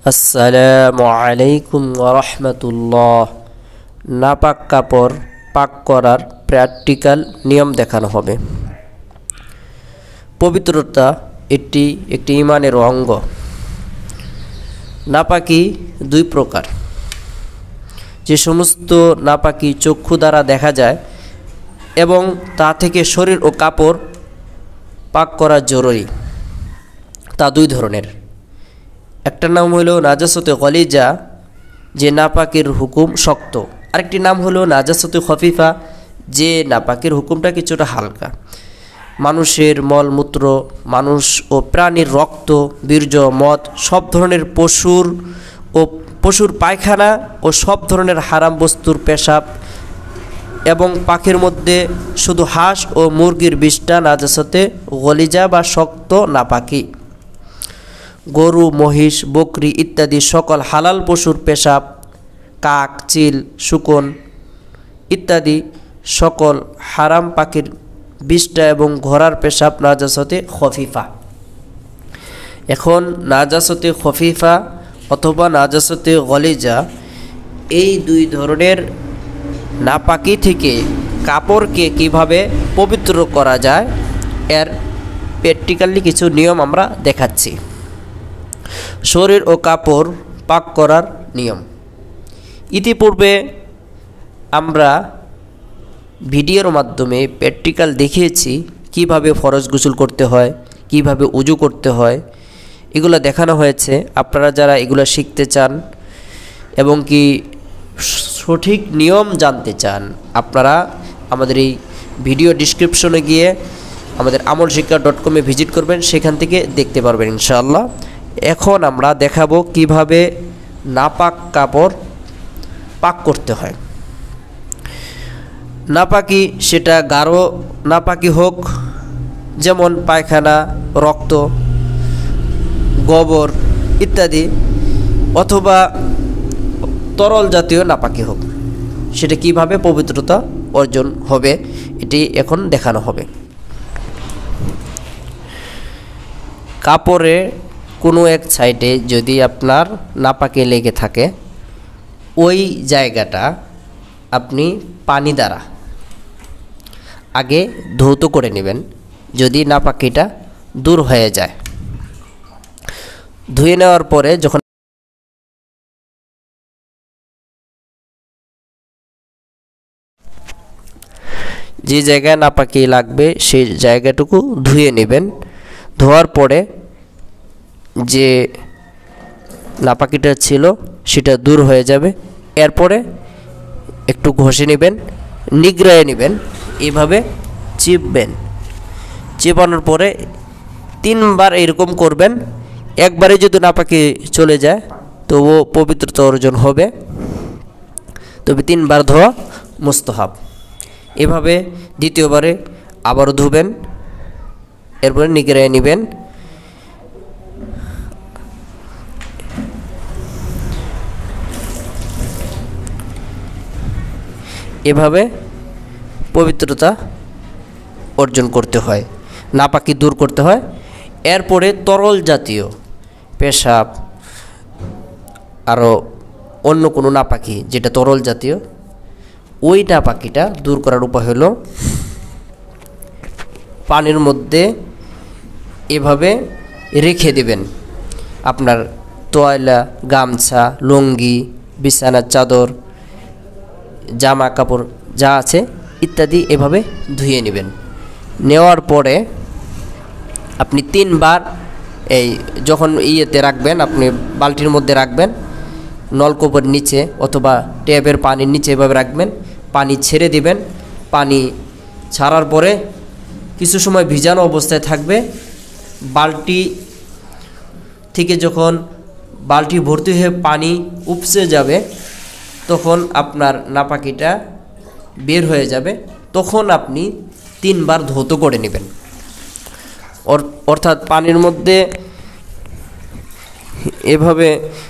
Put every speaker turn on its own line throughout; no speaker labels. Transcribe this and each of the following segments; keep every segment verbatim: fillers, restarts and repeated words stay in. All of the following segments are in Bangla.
আসসালামু আলাইকুম ওয়া রাহমাতুল্লাহ। নাপাক কাপড় পাক করার প্র্যাকটিক্যাল নিয়ম দেখানো হবে। পবিত্রতা এটি একটি ঈমানের অঙ্গ। নাপাকি দুই প্রকার। যে সমস্ত নাপাকি চক্ষু দ্বারা দেখা যায় এবং তা থেকে শরীর ও কাপড় পাক করা জরুরি, তা দুই ধরনের। একটা নাম হলো নাজাসতে গলিজা, যে নাপাকের হুকুম শক্ত। আরেকটি নাম হলো নাজাসতে খফিফা, যে নাপাকের হুকুমটা কিছুটা হালকা। মানুষের মলমূত্র, মানুষ ও প্রাণীর রক্ত, বীর্য, মদ, সব ধরনের পশুর ও পশুর পায়খানা ও সব ধরনের হারাম বস্তুর পেশাব এবং পাখির মধ্যে শুধু হাঁস ও মুরগির বিষটা নাজাসতে গলিজা বা শক্ত নাপাকি। গরু, মহিষ, বকরি ইত্যাদি সকল হালাল পশুর পেশাব, কাক, চিল, শুকন ইত্যাদি সকল হারাম পাখির বিষটা এবং ঘোড়ার পেশাব নাজাসতে খফিফা। এখন নাজাসতে খফিফা অথবা নাজাসতে গলিজা, এই দুই ধরনের নাপাকি থেকে কাপড়কে কিভাবে পবিত্র করা যায় এর প্র্যাকটিক্যালি কিছু নিয়ম আমরা দেখাচ্ছি। শরীর ও কাপড় পাক করার নিয়ম ইতিপূর্বে আমরা ভিডিওর মাধ্যমে প্র্যাকটিক্যাল দেখিয়েছি, কিভাবে ফরজ গোসল করতে হয়, কিভাবে উজু করতে হয়, এগুলো দেখানো হয়েছে। আপনারা যারা এগুলো শিখতে চান এবং কি সঠিক নিয়ম জানতে চান, আপনারা আমাদের এই ভিডিও ডিসক্রিপশনে গিয়ে আমাদের আমল শিক্ষা ডট কমে ভিজিট করবেন, সেখান থেকে দেখতে পারবেন ইনশাআল্লাহ। এখন আমরা দেখাবো কিভাবে নাপাক কাপড় পাক করতে হয়। নাপাকি সেটা গাঢ় নাপাকি হোক, যেমন পায়খানা, রক্ত, গোবর ইত্যাদি, অথবা তরল জাতীয় নাপাকি হোক, সেটা কিভাবে পবিত্রতা অর্জন হবে এটি এখন দেখানো হবে। কাপড়ে কোনো এক সাইডে যদি আপনার নাপাকি লেগে থাকে, ওই জায়গাটা আপনি পানি দ্বারা আগে ধৌত করে নেবেন, যদি নাপাকিটা দূর হয়ে যায়। ধুয়ে নেওয়ার পরে যখন যে জায়গায় নাপাকি লাগবে সেই জায়গাটুকু ধুয়ে নেবেন। ধোয়ার পরে যে নাপাকিটা ছিল সেটা দূর হয়ে যাবে। এরপরে একটু ঘষে নেবেন, নিগড়ায়ে নেবেন, এভাবে চিপবেন। চিপানোর পরে তিনবার এরকম করবেন। একবারে যদি নাপাকি চলে যায় তবু পবিত্রতা অর্জন হবে, তবে তিনবার ধোয়া মুস্তাহাব। এভাবে দ্বিতীয়বারে আবারও ধুবেন, এরপরে নিগড়ায়ে নেবেন। এভাবে পবিত্রতা অর্জন করতে হয়, নাপাকি দূর করতে হয়। এরপরে তরল জাতীয় পেশাব, আরও অন্য কোনো নাপাকি যেটা তরল জাতীয়, ওই নাপাকিটা দূর করার উপায় হলো পানির মধ্যে এভাবে রেখে দেবেন। আপনার তোয়ালা, গামছা, লুঙ্গি, বিছানার চাদর, জামা কাপড় যা আছে ইত্যাদি এভাবে ধুয়ে নেবেন। নেওয়ার পরে আপনি তিনবার এই যখন ইয়েতে রাখবেন, আপনি বালতির মধ্যে রাখবেন, নলকূপের নিচে অথবা ট্যাপের পানির নিচে এভাবে রাখবেন। পানি ছেড়ে দিবেন। পানি ছাড়ার পরে কিছু সময় ভিজানো অবস্থায় থাকবে। বালতি থেকে যখন বালতি ভর্তি হয়ে পানি উপচে যাবে, তখন আপনার নাপাকিটা বের হয়ে যাবে। তখন আপনি তিনবার ধৌত করে নেবেন। অর্থাৎ পানির মধ্যে এভাবে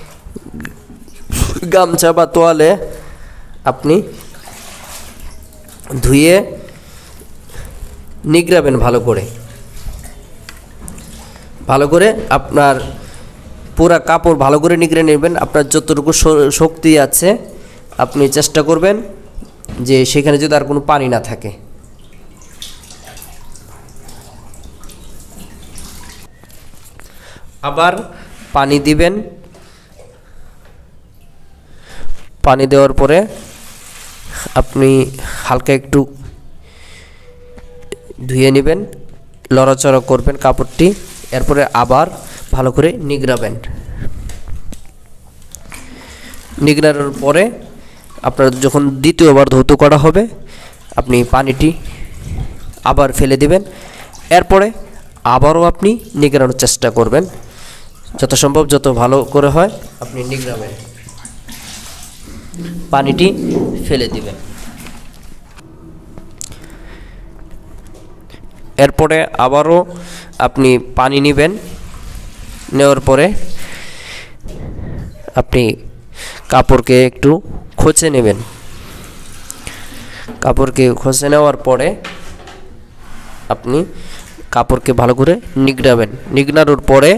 গামছা বা তোয়ালে আপনি ধুয়ে নিগড়াবেন ভালো করে। ভালো করে আপনার পুরা কাপড় ভালো করে নিগড়ে নেবেন। আপনার যতটুকু শক্তি আছে আপনি চেষ্টা করবেন যে সেখানে যদি আর কোনো পানি না থাকে। আবার পানি দিবেন। পানি দেওয়ার পরে আপনি হালকা একটু ধুয়ে নেবেন, লড়াচড়া করবেন কাপড়টি। এরপরে আবার ভালো করে নিগড়াবেন। নিগড়ানোর পরে আপনার যখন দ্বিতীয়বার ধৌত করা হবে আপনি পানিটি আবার ফেলে দিবেন। এরপরে আবারও আপনি নিগড়ানোর চেষ্টা করবেন, যত সম্ভব যত ভালো করে হয় আপনি নিগড়াবেন, পানিটি ফেলে দিবেন। এরপরে আবারও আপনি পানি নেবেন। নেওয়ার পরে আপনি কাপড়কে একটু খোঁচে নেবেন। কাপড়কে খোঁচে নেওয়ার পরে আপনি কাপড়কে ভালো করে নিগড়াবেন। নিগড়ানোর পরে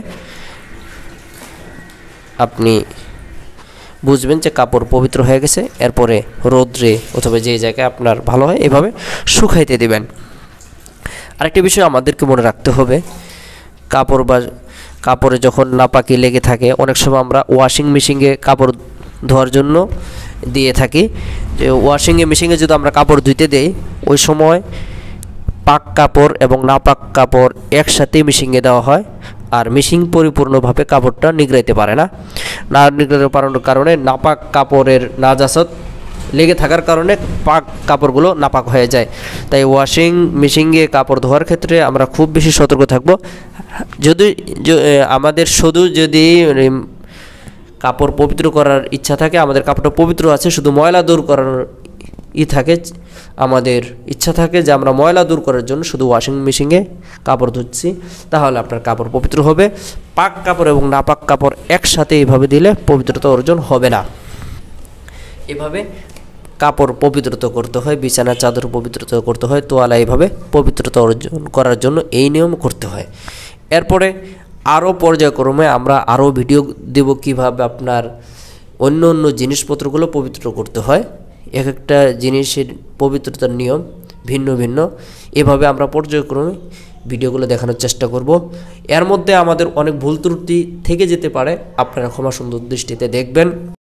আপনি বুঝবেন যে কাপড় পবিত্র হয়ে গেছে। এরপরে রোদ্রে অথবা যে জায়গায় আপনার ভালো হয় এভাবে শুকাইতে দিবেন। আরেকটি বিষয় আমাদেরকে মনে রাখতে হবে, কাপড় বা কাপড়ে যখন নাপাকি লেগে থাকে অনেক সময় আমরা ওয়াশিং মেশিনে কাপড় ধোয়ার জন্য দিয়ে থাকি। যে ওয়াশিংয়ে মেশিনে যদি আমরা কাপড় ধুইতে দেই ওই সময় পাক কাপড় এবং নাপাক কাপড় একসাথে মেশিনে দেওয়া হয়, আর মেশিন পরিপূর্ণভাবে কাপড়টা নিগড়াইতে পারে না। না নিগড়াতে পারানোর কারণে নাপাক কাপড়ের নাজাসত লেগে থাকার কারণে পাক কাপড়গুলো নাপাক হয়ে যায়। তাই ওয়াশিং মেশিনে কাপড় ধোয়ার ক্ষেত্রে আমরা খুব বেশি সতর্ক থাকব। যদি আমাদের শুধু যদি কাপড় পবিত্র করার ইচ্ছা থাকে, আমাদের কাপড়টা পবিত্র আছে, শুধু ময়লা দূর করার ই থাকে, আমাদের ইচ্ছা থাকে যে আমরা ময়লা দূর করার জন্য শুধু ওয়াশিং মেশিনে কাপড় ধুচ্ছি, তাহলে আপনার কাপড় পবিত্র হবে। পাক কাপড় এবং নাপাক কাপড় একসাথে এইভাবে দিলে পবিত্রতা অর্জন হবে না। এভাবে কাপড় পবিত্রতা করতে হয়, বিছানা চাদর পবিত্রতা করতে হয়, তোয়ালা এইভাবে পবিত্রতা অর্জন করার জন্য এই নিয়ম করতে হয়। এরপরে আরও পর্যায়ক্রমে আমরা আরও ভিডিও দেব কিভাবে আপনার অন্য অন্য জিনিসপত্রগুলো পবিত্র করতে হয়। এক একটা জিনিসের পবিত্রতার নিয়ম ভিন্ন ভিন্ন, এভাবে আমরা পর্যায়ক্রমে ভিডিওগুলো দেখানোর চেষ্টা করব। এর মধ্যে আমাদের অনেক ভুল ত্রুটি থেকে যেতে পারে, আপনারা ক্ষমা সুন্দর দৃষ্টিতে দেখবেন।